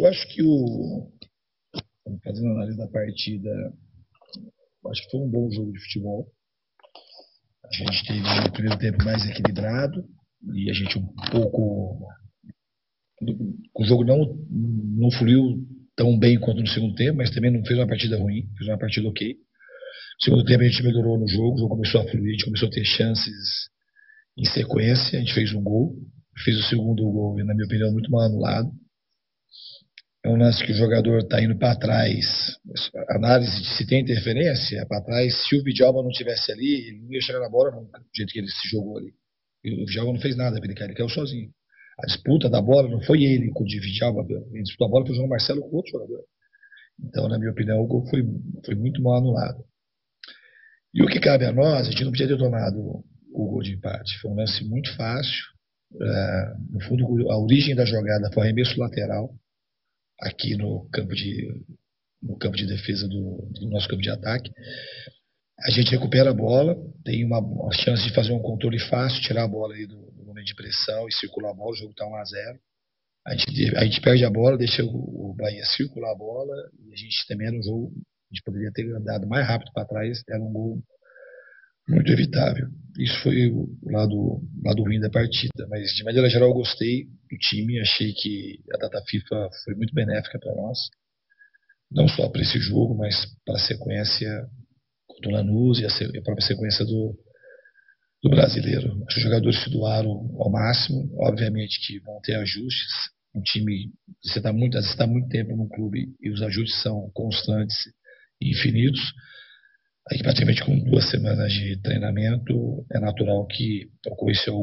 Eu acho que fazendo análise da partida, eu acho que foi um bom jogo de futebol. A gente teve um primeiro tempo mais equilibrado e a gente um pouco. O jogo não fluiu tão bem quanto no segundo tempo, mas também não fez uma partida ruim, fez uma partida ok. No segundo tempo a gente melhorou no jogo, o jogo começou a fluir, a gente começou a ter chances em sequência, a gente fez um gol, fez o segundo gol, e na minha opinião, muito mal anulado. É um lance que o jogador está indo para trás. Análise de se tem interferência, é para trás. Se o Vidalba não tivesse ali, ele não ia chegar na bola nunca, do jeito que ele se jogou ali. E o Vidalba não fez nada para ele caiu sozinho. A disputa da bola não foi ele com o Vidalba, ele disputou a bola foi o João Marcelo com outro jogador. Então, na minha opinião, o gol foi muito mal anulado. E o que cabe a nós, a gente não podia ter tomado o gol de empate. Foi um lance muito fácil. No fundo, a origem da jogada foi arremesso lateral aqui no campo de defesa do nosso campo de ataque. A gente recupera a bola, tem uma chance de fazer um controle fácil, tirar a bola aí do momento de pressão e circular a bola, o jogo está 1-0. A gente perde a bola, deixa o Bahia circular a bola, e a gente também era um jogo, a gente poderia ter andado mais rápido para trás, era um gol muito evitável. Isso foi o lado ruim da partida, mas de maneira geral eu gostei do time, achei que a data FIFA foi muito benéfica para nós, não só para esse jogo, mas para a sequência do Lanús e a própria sequência do brasileiro. Os jogadores se doaram ao máximo, obviamente que vão ter ajustes. Um time, você está muito tempo no clube e os ajustes são constantes e infinitos. Aí, praticamente com 2 semanas de treinamento, é natural que ocorressem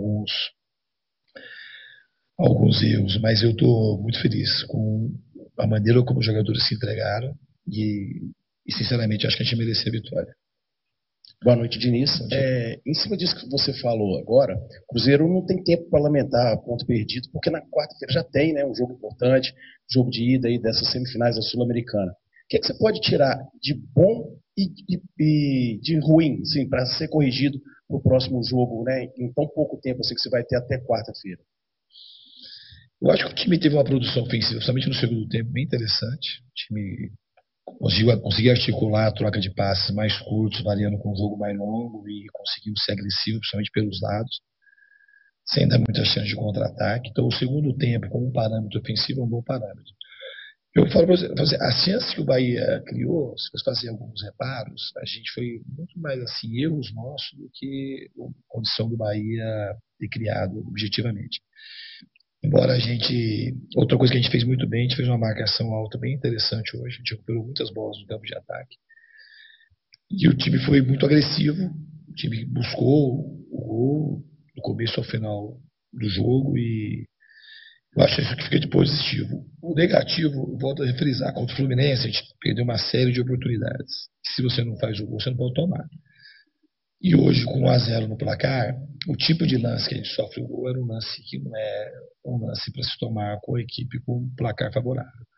alguns erros, mas eu estou muito feliz com a maneira como os jogadores se entregaram e sinceramente, acho que a gente merecia a vitória. Boa noite, Diniz. Em cima disso que você falou agora, o Cruzeiro não tem tempo para lamentar ponto perdido, porque na quarta-feira já tem, né, um jogo importante, jogo de ida aí dessas semifinais da Sul-Americana. O que é que você pode tirar de bom e de ruim, assim, para ser corrigido no próximo jogo, né, em tão pouco tempo assim, que você vai ter até quarta-feira? Eu acho que o time teve uma produção ofensiva, principalmente no segundo tempo, bem interessante. O time conseguiu articular a troca de passes mais curtos, variando com um jogo mais longo e conseguiu ser agressivo, principalmente pelos lados, sem dar muita chance de contra-ataque. Então, o segundo tempo, como um parâmetro ofensivo, é um bom parâmetro. Eu falo para você, as chances que o Bahia criou, se você fazer alguns reparos, a gente foi muito mais assim, erros nossos do que a condição do Bahia ter criado objetivamente. Embora a gente. Outra coisa que a gente fez muito bem, a gente fez uma marcação alta bem interessante hoje. A gente recuperou muitas bolas no campo de ataque. E o time foi muito agressivo. O time buscou o gol do começo ao final do jogo. E eu acho isso que fica de positivo. O negativo, volto a frisar, contra o Fluminense, a gente perdeu uma série de oportunidades. Se você não faz o gol, você não pode tomar. E hoje, com 1-0 no placar, o tipo de lance que a gente sofre o gol era um lance que não é um lance para se tomar com a equipe com um placar favorável.